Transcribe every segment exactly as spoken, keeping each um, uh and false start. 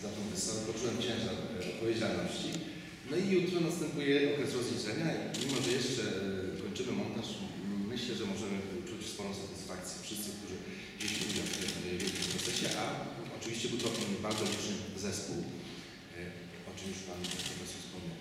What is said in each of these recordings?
za tą wystawę, poczułem ciężar odpowiedzialności. No i jutro następuje okres rozliczenia i mimo, że jeszcze kończymy montaż, myślę, że możemy czuć sporą satysfakcję wszyscy, którzy wzięli udział w tym wielkim procesie, a oczywiście był to bardzo liczny zespół, o czym już Pan Profesor wspomniał.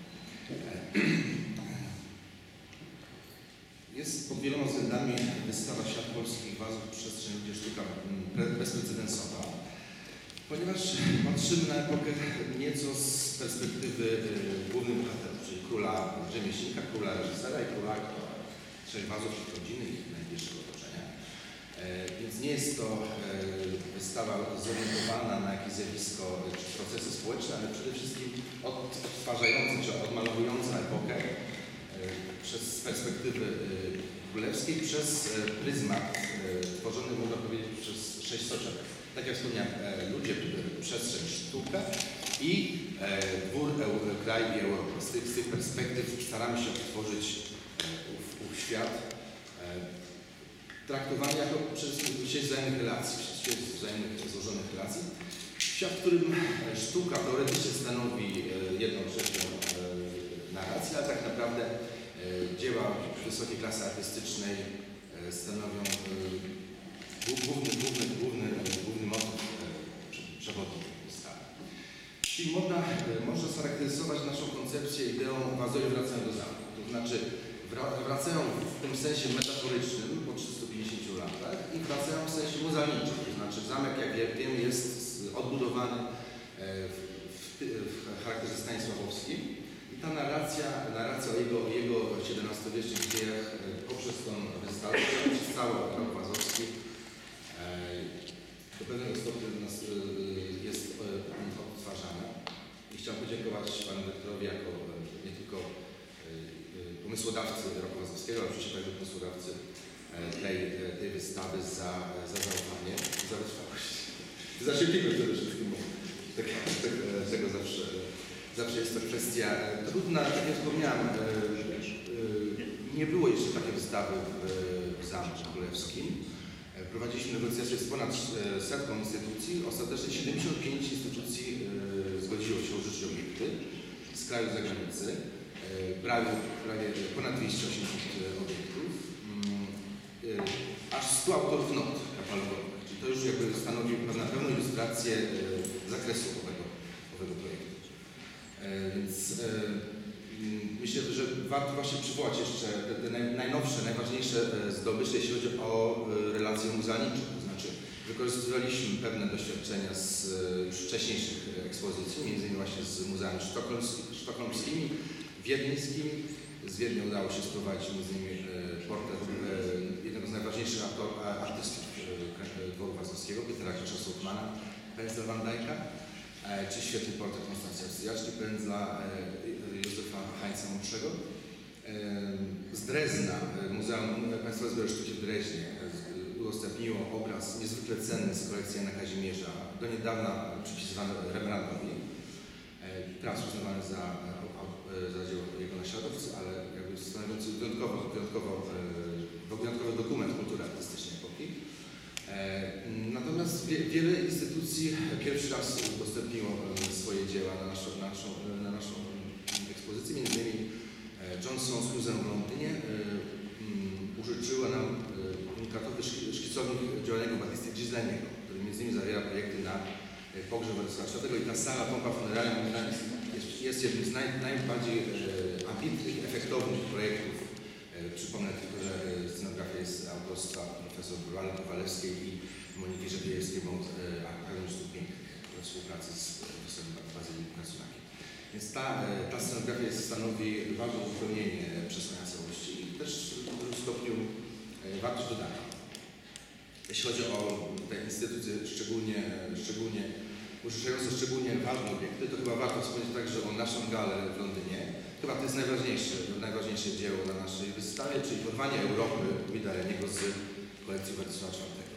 Jest pod wieloma względami wystawa Świat polskich wazów w przestrzeni ludzie sztuka bezprecedensowa, ponieważ patrzymy na epokę nieco z perspektywy głównych bohaterów, czyli króla rzemieślnika, króla reżysera i króla trzech wazów ich rodziny i najbliższego otoczenia. Więc nie jest to wystawa zorientowana na jakieś zjawisko czy procesy społeczne, ale przede wszystkim odtwarzająca czy odmalowująca epokę przez perspektywy królewskiej, przez pryzmat tworzony, można powiedzieć, przez sześć soczewek. Tak jak wspomniałem, ludzie, przestrzeń, sztuka i dwór, kraj i Europa. Z tych, z tych perspektyw staramy się odtworzyć ów, ów świat, traktowany jako przez sieć wzajemnych relacji, przez sieć wzajemnych złożonych relacji. Świat, w którym sztuka teoretycznie stanowi jedną trzecią narracji, ale tak naprawdę dzieła wysokiej klasy artystycznej stanowią główny, główny, główny, główny motyw przewodni wystawy. Czyli można, można scharakteryzować naszą koncepcję ideą wazowie wracają do zamku. To znaczy wracają w tym sensie metaforycznym po trzystu pięćdziesięciu latach i wracają w sensie muzealniczym. To znaczy zamek, jak wiemy, jest odbudowany w, w, w charakterze stanisławowskim. Ta narracja, narracja o jego, jego siedemnastowiecznych dziejach poprzez tą wystawę, przez cały rok wazowski do pewnego stopnia jest odtwarzana. I chciałem podziękować Panu Dyrektorowi jako nie tylko pomysłodawcy roku wazowskiego, ale oczywiście także pomysłodawcy tej, tej wystawy za, za zaufanie, za wytrwałość. Za cierpliwość przede wszystkim, bo tak, tak, tego zawsze Zawsze jest to kwestia trudna, tak jak wspomniałem, nie było jeszcze takiej wystawy w Zamku Królewskim. Prowadziliśmy negocjacje z ponad setką instytucji, ostatecznie siedemdziesiąt pięć instytucji zgodziło się użyczyć obiekty z kraju i zagranicy. Prawie, prawie ponad dwieście osiemdziesiąt obiektów, aż stu autorów not katalogowych, czyli to już jakby stanowi na pewno ilustrację zakresu owego, owego projektu. Więc e, myślę, że warto właśnie przywołać jeszcze te, te naj, najnowsze, najważniejsze zdobycze, jeśli chodzi o relacje muzealnicze. To znaczy wykorzystywaliśmy pewne doświadczenia z już wcześniejszych ekspozycji, między innymi właśnie z muzeami sztokholmskimi, wiedeńskimi. Z Wiednia udało się sprowadzić między innymi portret jednego z najważniejszych artystów dworu wazowskiego, Petera Krzysztofmana, Pędzla Van Dijk'a, czy świetny portret Konstancji Austriaczki, pędzla Józefa Heinza Młodszego. Z Drezna, Muzeum Państwowe Zbiory Sztuki w Dreźnie udostępniło obraz niezwykle cenny z kolekcji Jana Kazimierza, do niedawna przypisywany Rembrandtowi, teraz uznawany za, za dzieło jego naśladowcy, ale jakby stanowiący wyjątkowo, wyjątkowo, wyjątkowy dokument kultury artystycznej epoki. Natomiast wie, wiele instytucji pierwszy raz udostępniło swoje dzieła na naszą, na naszą, na naszą ekspozycję. Między innymi Johnson's Museum w Londynie użyczyła nam unikatowy szkicownik działalnego Battisty Gisleniego, który między innymi zawiera projekty na pogrzeb Władysława czwartego i ta sala pompa funeralna jest, jest jednym z naj, najbardziej ambitnych, efektownych projektów. Przypomnę tylko, że scenografia jest autorstwa profesor Joanny Kowalewskiej i Moniki Żebijewskiej-Bąk, Akademii Sztuk Pięknych we współpracy z profesorem Bazylii Kaculakiem. Więc ta, ta scenografia jest, stanowi ważne uzupełnienie przesłania całości i też w dużym stopniu wartość dodana. Jeśli chodzi o te instytucje szczególnie, szczególnie użyczające szczególnie ważne obiekty, to chyba warto wspomnieć także o naszą galę w Londynie. Chyba to jest najważniejsze, najważniejsze dzieło na naszej wystawie, czyli porwanie Europy Guidaleniego z kolekcji Władysława czwartego.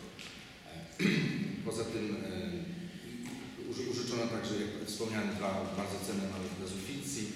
Poza tym e, użyczono także, jak wspomniałem, dwa bardzo cenne małe gazoficji, e,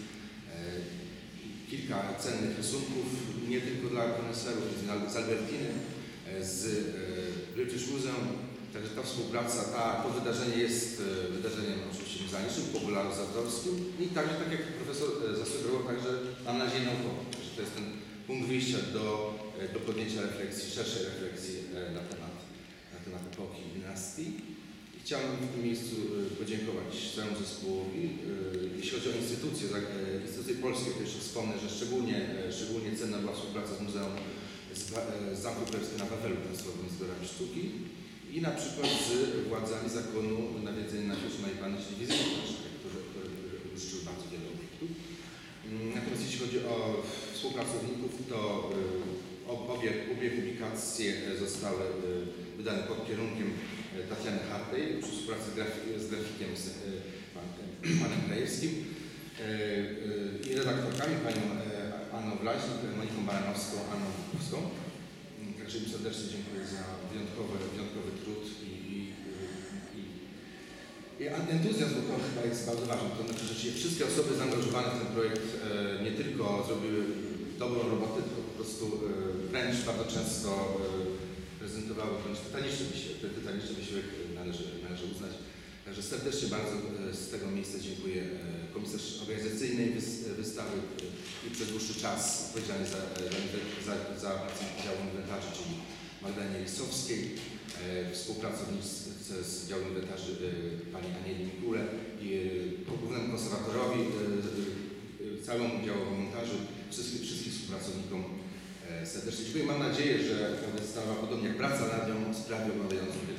kilka cennych rysunków, nie tylko dla koneserów, z Albertiny, z e, British Museum, Także ta współpraca, ta, to wydarzenie jest wydarzeniem oczywiście muzealniczym, popularno-zawodowskim i także, tak jak profesor zasugerował, także mam nadzieję naukową, że to jest ten punkt wyjścia do, do podjęcia refleksji, szerszej refleksji na temat, na temat epoki dynastii. I chciałbym w tym miejscu podziękować całemu zespołowi. Jeśli chodzi o instytucje, instytucje polskie, to jeszcze wspomnę, że szczególnie, szczególnie cenna była współpraca z Muzeum z Zamku Królewskiego na Wawelu Państwowym z Zbiorami Sztuki i na przykład z władzami zakonu nawiedzenia na Świętej Panny, czyli wizyty, które, które uczciły bardzo wiele obiektów. Natomiast jeśli chodzi o współpracowników, to obie, obie publikacje zostały wydane pod kierunkiem Tatiany Hartej przy współpracy z grafikiem z panem Krajewskim i redaktorkami panią Anną Wlaźnik, Moniką Baranowską, Anną Wójkowską. Także im serdecznie dziękuję za wyjątkowy, wyjątkowy trud i, i, i, i entuzjazm, bo to chyba jest bardzo ważne. To znaczy, że się wszystkie osoby zaangażowane w ten projekt nie tylko zrobiły dobrą robotę, tylko po prostu wręcz bardzo często prezentowały wręcz tytaniczny wysiłek. Ten tytaniczny wysiłek należy, należy uznać. Także serdecznie bardzo z tego miejsca dziękuję komisarz organizacyjnej wystawy i przez dłuższy czas odpowiedzialny za, za, za pracę działu inwentarzy, czyli Magdalenie Lisowskiej, współpracowniczce z działu inwentarzy pani Anieli Mikule i głównemu konserwatorowi, całemu działowi montażu, wszystkim, wszystkim współpracownikom serdecznie dziękuję. Mam nadzieję, że ta wystawa, podobnie jak praca nad nią, sprawi omawiającą